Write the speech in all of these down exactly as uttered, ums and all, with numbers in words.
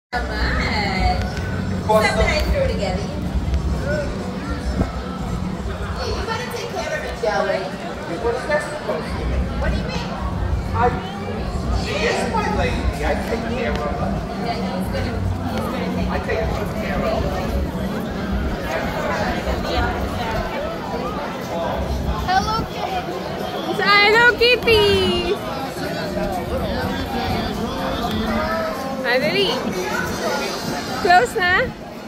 So much. Except that I threw it together. Yeah, you gotta take care of it, Jelly. What do you mean? I, she is my lady. I take care of her. Yeah, he's gonna, he's gonna take I take good care of her. Hello Kitty. Hello Kitty. Madali. Close na?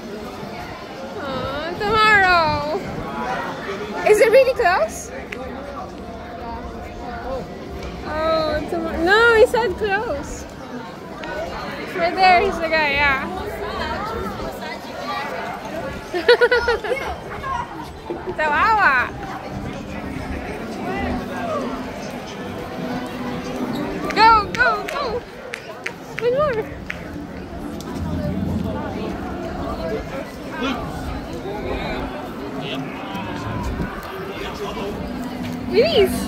Oh, tomorrow. Is it really close? Oh, tomorrow. No, he said close. Right there, he's the guy, yeah. Tawawa. Go, go, go. One more. Please.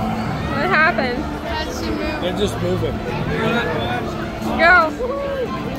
What happened? They're just moving. Go.